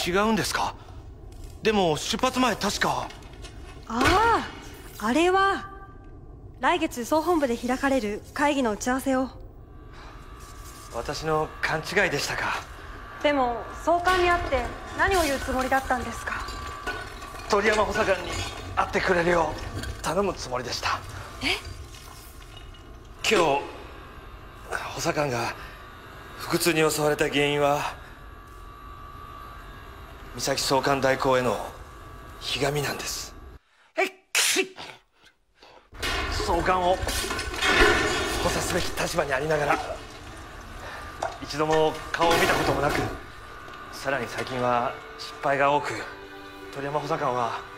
違うんですか？でも出発前確か。 あれは来月総本部で開かれる会議の打ち合わせを。 私の勘違いでしたか。 でも総監に会って何を言うつもりだったんですか？ 鳥山補佐官に会ってくれるよう頼むつもりでした。今日補佐官が腹痛に襲われた原因は三崎総監代行へのひがみなんです。総監を補佐すべき立場にありながら一度も顔を見たこともなく、さらに最近は失敗が多く、鳥山補佐官は